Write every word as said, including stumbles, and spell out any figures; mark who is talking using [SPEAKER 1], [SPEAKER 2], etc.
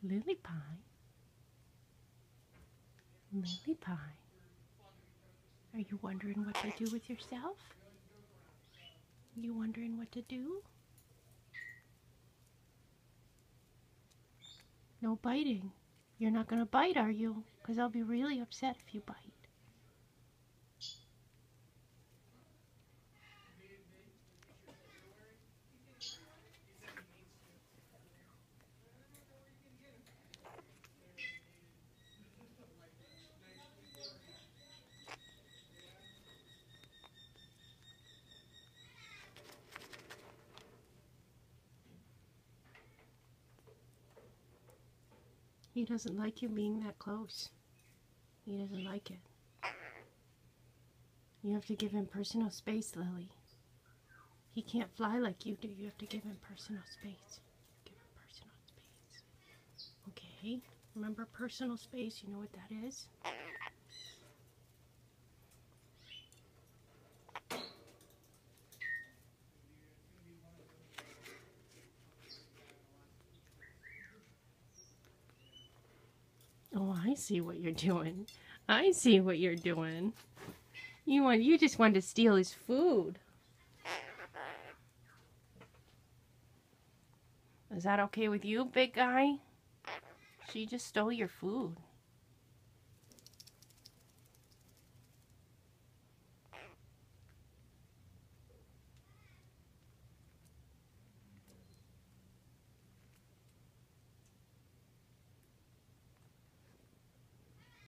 [SPEAKER 1] Lily Pie. Lily Pie. Are you wondering what to do with yourself? You wondering what to do? No biting. You're not going to bite, are you? Because I'll be really upset if you bite. He doesn't like you being that close. He doesn't like it. You have to give him personal space, Lily. He can't fly like you do. You have to give him personal space. Give him personal space. Okay? Remember personal space? You know what that is? Oh, I see what you're doing. I see what you're doing. You want you just wanted to steal his food. Is that okay with you, big guy? She just stole your food.